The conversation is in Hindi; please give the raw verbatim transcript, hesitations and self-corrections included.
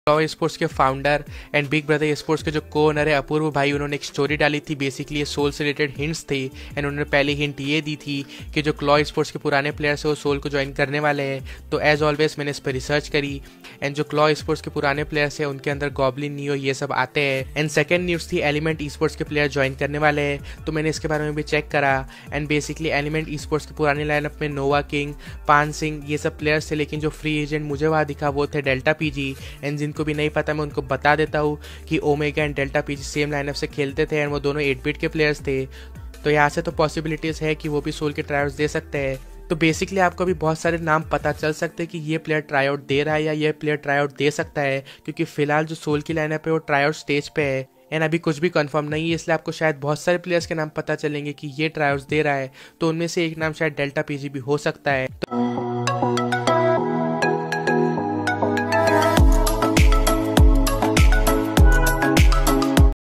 क्लॉ स्पोर्ट्स के founder and big brother sports के जो को ओनर है अपूर्व भाई, उन्होंने एक स्टोरी डाली थी। बेसिकली ये सोल से रिलेटेड हिंट्स थे एंड उन्होंने पहले हिंट ये दी थी कि जो क्लॉ स्पोर्ट्स के पुराने प्लेयर्स है वो सोल को ज्वाइन करने वाले हैं। तो एज ऑलवेज मैंने इस पर रिसर्च करी एंड जो क्लॉ स्पोर्ट्स के पुराने प्लेयर्स है उनके अंदर गॉबलिन, नियो ये सब आते हैं। एंड सेकंड न्यूज़ थी एलिमेंट स्पोर्ट्स के प्लेयर ज्वाइन करने वाले हैं, तो मैंने इसके बारे में भी चेक करा। एंड बेसिकली एलिमेंट स्पोर्ट्स के पुराने लाइनअप में नोवा किंग, पान सिंह ये सब प्लेयर्स थे, लेकिन जो फ्री एजेंट मुझे वहाँ दिखा वो थे डेल्टा पीजी। एंड जिनको भी नहीं पता मैं उनको बता देता हूँ कि omega and delta PG same lineup से खेलते थे एंड वो दोनों एट बिट के प्लेयर्स थे। तो यहाँ से तो पॉसिबिलिटीज़ है कि वो भी सोल के ट्रायआउट्स दे सकते हैं। तो बेसिकली आपको भी बहुत सारे नाम पता चल सकते हैं कि ये प्लेयर ट्राईआउट दे रहा है या ये प्लेयर ट्राईआउट दे सकता है, क्योंकि फिलहाल जो सोल की लाइनअप है वो ट्राईआउट स्टेज पे है एंड अभी कुछ भी कंफर्म नहीं है। इसलिए आपको शायद बहुत सारे प्लेयर्स के नाम पता चलेंगे कि ये ट्राईआउट्स दे रहा है, तो उनमें से एक नाम शायद डेल्टा पीजी भी हो सकता है।